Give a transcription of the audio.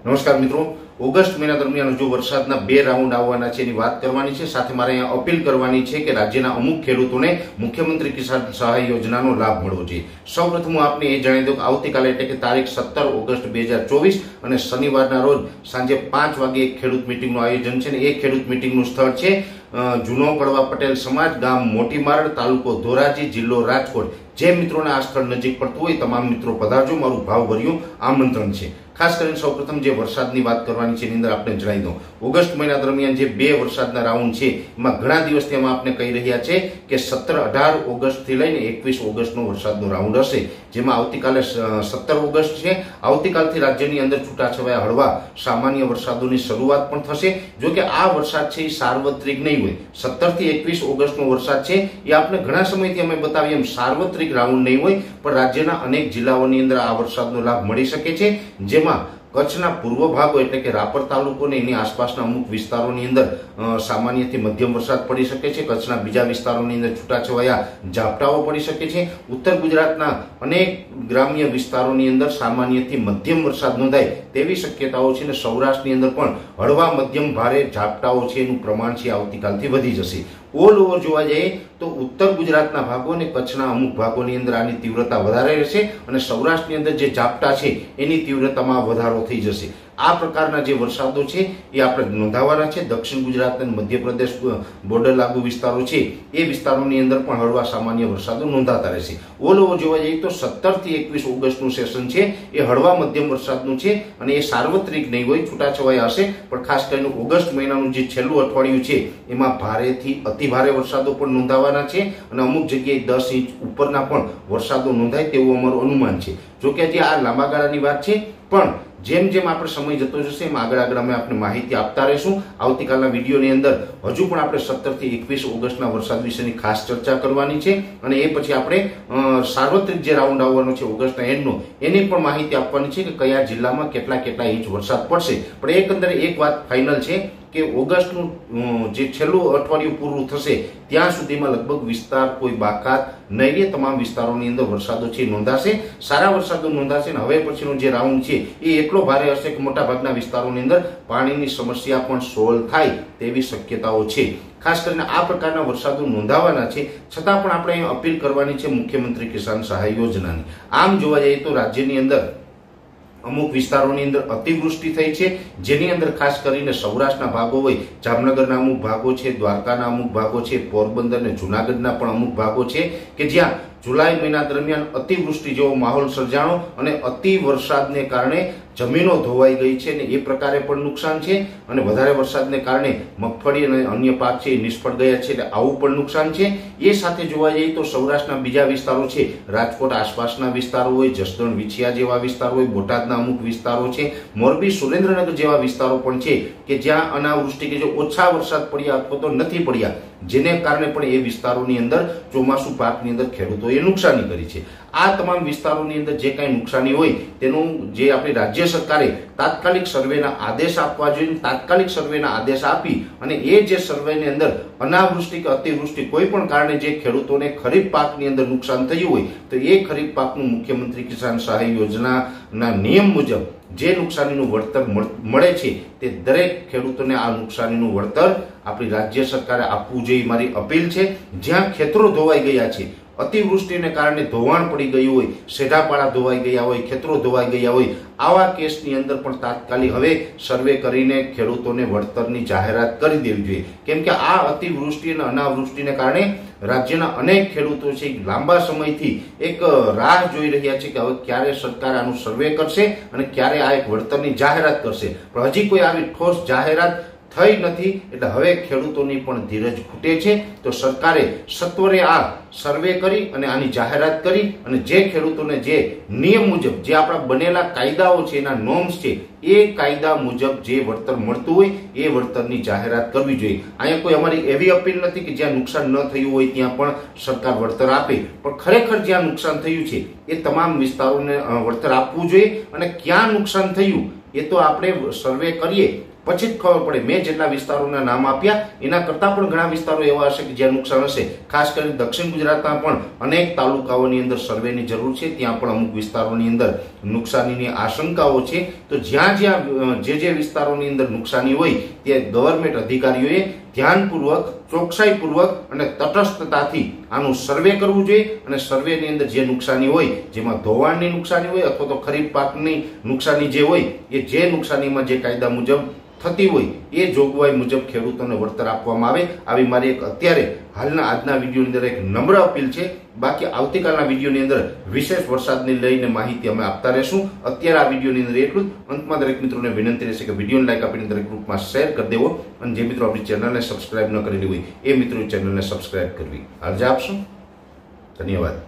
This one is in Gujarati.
નમસ્કાર મિત્રો, ઓગસ્ટ મહિના દરમિયાન જો વરસાદના 2 રાઉન્ડ આવવાના છે એની વાત કરવાની છે। સાથે મારે અહીંયા અપીલ કરવાની છે કે રાજ્યના અમુક ખેડૂતોને મુખ્યમંત્રી કિસાન સહાય યોજનાનો લાભ મળવો જોઈએ। સૌપ્રથમ હું આપને એ જણાવી દઉં કે આવતીકાલે એટલે કે તારીખ 17 ઓગસ્ટ 2024 અને શનિવારના રોજ સાંજે 5 વાગે એક ખેડૂત મિટિંગનું આયોજન છે। એ ખેડૂત મિટિંગનું સ્થળ છે જૂનો કડવા પટેલ સમાજ, ગામ મોટી મારડ, તાલુકો ધોરાજી, જિલ્લો રાજકોટ। જે મિત્રોને આ સ્થળ નજીક પડતું હોય તમામ મિત્રો પધારજો, મારું ભાવભર્યું આમંત્રણ છે। ખાસ કરીને સૌપ્રથમ જે વરસાદની વાત કરવાની છે એની અંદર આપણે જણાવી દઉં, ઓગસ્ટ મહિના દરમિયાન જે 2 વરસાદના રાઉન્ડ છે એમાં ઘણા દિવસથી અમે આપને કહી રહ્યા છે કે 17-18 ઓગસ્ટથી લઈને 21 ઓગસ્ટનો વરસાદનો રાઉન્ડ હશે, જેમાં આવતીકાલે 17 ઓગસ્ટ છે। આવતીકાલથી રાજ્યની અંદર છૂટાછવાયા હળવા સામાન્ય વરસાદોની શરૂઆત પણ થશે। જો કે આ વરસાદ છે એ સાર્વત્રિક નહીં હોય। 17 થી 21 ઓગસ્ટનો વરસાદ છે એ આપણે ઘણા સમયથી અમે બતાવીએ એમ સાર્વત્રિક રાઉન્ડ નહીં હોય, પણ રાજ્યના અનેક જિલ્લાઓની અંદર આ વરસાદનો લાભ મળી શકે છે। જેમાં કચ્છના પૂર્વ ભાગો એટલે કે રાપર તાલુકો ને એની આસપાસના અમુક વિસ્તારોની અંદર સામાન્યથી મધ્યમ વરસાદ પડી શકે છે। કચ્છના બીજા વિસ્તારોની અંદર છૂટાછવાયા ઝાપટાઓ પડી શકે છે। ઉત્તર ગુજરાતના અનેક ગ્રામ્ય વિસ્તારોની અંદર સામાન્યથી મધ્યમ વરસાદ નોંધાય તેવી શક્યતાઓ છે અને સૌરાષ્ટ્રની અંદર પણ હળવા મધ્યમ ભારે ઝાપટાઓ છે એનું પ્રમાણ છે આવતીકાલથી વધી જશે। ઓલ ઓવર જોવા જઈએ તો ઉત્તર ગુજરાતના ભાગો અને કચ્છના અમુક ભાગોની અંદર આની તીવ્રતા વધારે રહેશે અને સૌરાષ્ટ્રની અંદર જે ઝાપટા છે એની તીવ્રતામાં વધારો થઈ જશે। આ પ્રકારના જે વરસાદો છે એ આપણે નોંધાવાના છે। દક્ષિણ ગુજરાત અને મધ્યપ્રદેશ બોર્ડર લાગુ વિસ્તારો છે એ વિસ્તારોની અંદર પણ હળવા સામાન્ય વરસાદો નોંધાતા રહેશે। ઓલ ઓવર જોવા જઈએ તો 17 થી 21 ઓગસ્ટનું સેશન છે એ હળવા મધ્યમ વરસાદનું છે અને એ સાર્વત્રિક નહીં હોય, છૂટાછવાયા હશે, પણ ખાસ કરીને ઓગસ્ટ મહિનાનું જે છેલ્લું અઠવાડિયું છે એમાં ભારેથી અતિ ભારે વરસાદો પણ નોંધાવાના છે અને અમુક જગ્યાએ 10 ઇંચ ઉપરના પણ વરસાદો નોંધાય તેવું અમારું અનુમાન છે। જોકે હજી આ લાંબા ગાળાની વાત છે, પણ જેમ જેમ આપણે સમય જતો જશે એમ આગળ અમે આપણે માહિતી આપતા રહીશું। આવતીકાલના વિડીયોની અંદર હજુ પણ આપણે 17 થી 21 ઓગસ્ટના વરસાદ વિશેની ખાસ ચર્ચા કરવાની છે અને એ પછી આપણે સાર્વત્રિક જે રાઉન્ડ આવવાનો છે ઓગસ્ટના એન્ડનો એની પણ માહિતી આપવાની છે કે કયા જિલ્લામાં કેટલા ઇંચ વરસાદ પડશે। પણ એકંદરે એક વાત ફાઇનલ છે કે ઓગસ્ટનું જે છેલ્લું અઠવાડિયું પૂરું થશે ત્યાં સુધીમાં લગભગ વિસ્તાર કોઈ બાકાત નહીં રહે, તમામ વિસ્તારોની અંદર વરસાદો છે નોંધાશે, સારા વરસાદો નોંધાશે અને હવે પછીનો જે રાઉન્ડ છે એ એટલો ભારે હશે કે મોટા ભાગના વિસ્તારોની અંદર પાણીની સમસ્યા પણ સોલ્વ થાય તેવી શક્યતાઓ છે। ખાસ કરીને આ પ્રકારના વરસાદો નોંધાવાના છે, છતાં પણ આપણે અહીં અપીલ કરવાની છે મુખ્યમંત્રી કિસાન સહાય યોજનાની। આમ જોવા જઈએ તો રાજ્યની અંદર અમુક વિસ્તારોની અંદર અતિવૃષ્ટિ થઈ છે, જેની અંદર ખાસ કરીને સૌરાષ્ટ્રના ભાગો હોય, જામનગરના અમુક ભાગો છે, દ્વારકાના અમુક ભાગો છે, પોરબંદર અને જુનાગઢના પણ અમુક ભાગો છે કે જ્યાં જુલાઈ મહિના દરમિયાન અતિવૃષ્ટિ જેવો માહોલ સર્જાણો અને અતિ વરસાદને કારણે જમીનો ધોવાઈ ગઈ છે અને એ પ્રકારે પણ નુકસાન છે અને વધારે વરસાદને કારણે મગફળી અને અન્ય પાક છે એ નિષ્ફળ ગયા છે, એટલે આવું પણ નુકસાન છે। એ સાથે જોવા જઈએ તો સૌરાષ્ટ્રના બીજા વિસ્તારો છે, રાજકોટ આસપાસના વિસ્તારો હોય, જસદણ વિછિયા જેવા વિસ્તારો હોય, બોટાદના અમુક વિસ્તારો છે, મોરબી સુરેન્દ્રનગર જેવા વિસ્તારો પણ છે કે જ્યાં અનાવૃષ્ટિ કે જે ઓછા વરસાદ પડ્યા અથવા તો નથી પડ્યા, જેને કારણે પણ એ વિસ્તારોની અંદર ચોમાસુ પાકની અંદર ખેડૂતોએ નુકસાની કરી છે। આ તમામ વિસ્તારોની અંદર જે કાંઈ નુકસાની હોય તેનું જે આપણી રાજ્ય સરકારે તાત્કાલિક સર્વેના આદેશ આપવા જોઈએ, તાત્કાલિક સર્વેના આદેશ આપી અને એ જે સર્વેની અંદર અનાવૃષ્ટિ કે અતિવૃષ્ટિ કોઈ પણ કારણે જે ખેડૂતોને ખરીફ પાકની અંદર નુકસાન થયું હોય તો એ ખરીફ પાકનું મુખ્યમંત્રી કિસાન સહાય યોજનાના નિયમ મુજબ જે નુકસાનીનું વળતર મળે છે તે દરેક ખેડૂતોને આ નુકસાનીનું વળતર આપણી રાજ્ય સરકારે આપવું જોઈએ મારી અપીલ છે। જ્યાં ખેતરો ધોવાઈ ગયા છે, અતિવૃષ્ટિને કારણે ધોવાણ પડી ગયું હોય, સેઢાપાડા ધોવાઈ ગયા હોય, ખેતરો ધોવાઈ ગયા હોય, આવા કેસની અંદર પણ તાત્કાલિક હવે સર્વે કરીને ખેડૂતોને વળતરની જાહેરાત કરી દેવી જોઈએ, કેમ કે આ અતિવૃષ્ટિ અને અનાવૃષ્ટિને કારણે રાજ્યના અનેક ખેડૂતો છે લાંબા સમયથી એક રાહ જોઈ રહ્યા છે કે હવે ક્યારે સરકાર આનું સર્વે કરશે અને ક્યારે આ એક વળતરની જાહેરાત કરશે, પણ હજી કોઈ આવી ઠોસ જાહેરાત થઈ નથી। એટલે હવે ખેડૂતોની પણ ધીરજ ખૂટે છે, તો સરકારે સત્વરે આ સર્વે કરી અને આની જાહેરાત કરી અને જે ખેડૂતોને જે નિયમ મુજબ જે આપણા બનેલા કાયદાઓ છે એના નોર્મ્સ છે એ કાયદા મુજબ જે વળતર મળતું હોય એ વળતરની જાહેરાત કરવી જોઈએ। અહીંયા કોઈ અમારી એવી અપીલ નથી કે જ્યાં નુકસાન ન થયું હોય ત્યાં પણ સરકાર વળતર આપે, પણ ખરેખર જ્યાં નુકસાન થયું છે એ તમામ વિસ્તારોને વળતર આપવું જોઈએ અને ક્યાં નુકસાન થયું એ તો આપણે સર્વે કરીએ પછી જ ખબર પડે. મેં જેટલા વિસ્તારોના નામ આપ્યા એના કરતાં પણ ઘણા વિસ્તારો એવા હશે કે જ્યાં નુકસાન હશે. ખાસ કરીને દક્ષિણ ગુજરાતમાં પણ અનેક તાલુકાઓની અંદર સર્વેની જરૂર છે. ત્યાં પણ અમુક વિસ્તારોની અંદર નુકસાનીની આશંકાઓ છે. તો જ્યાં જે વિસ્તારોની અંદર નુકસાની હોય ત્યાં ગવર્મેન્ટ અધિકારીઓએ ધ્યાનપૂર્વક, ચોકસાઈપૂર્વક અને તટસ્થતાથી આનું સર્વે કરવું જોઈએ. અને સર્વેની અંદર જે નુકસાની હોય, જેમાં ધોવાણની નુકસાની હોય અથવા તો ખરીફ પાકની નુકસાની જે હોય, એ જે નુકસાનીમાં જે કાયદા મુજબ થતી હોય એ જોગવાઈ મુજબ ખેડૂતોને વળતર આપવામાં આવે. આવી મારી એક અત્યારે આજના વિડીયોની અંદર એક નમ્ર અપીલ છે. બાકી આવતીકાલના વિડીયોની અંદર વિશેષ વરસાદને લઈને માહિતી અમે આપતા રહેશું. અત્યારે આ વિડીયોની અંદર એટલું જ. અંતમાં દરેક મિત્રોને વિનંતી રહેશે કે વિડીયોને લાઈક આપીને દરેક ગ્રુપમાં શેર કરી દેવો. અને જે મિત્રો આપણી ચેનલને સબસ્ક્રાઇબ ન કરેલી હોય એ મિત્રો ચેનલને સબસ્ક્રાઇબ કરવી. અરજી આપશો. ધન્યવાદ.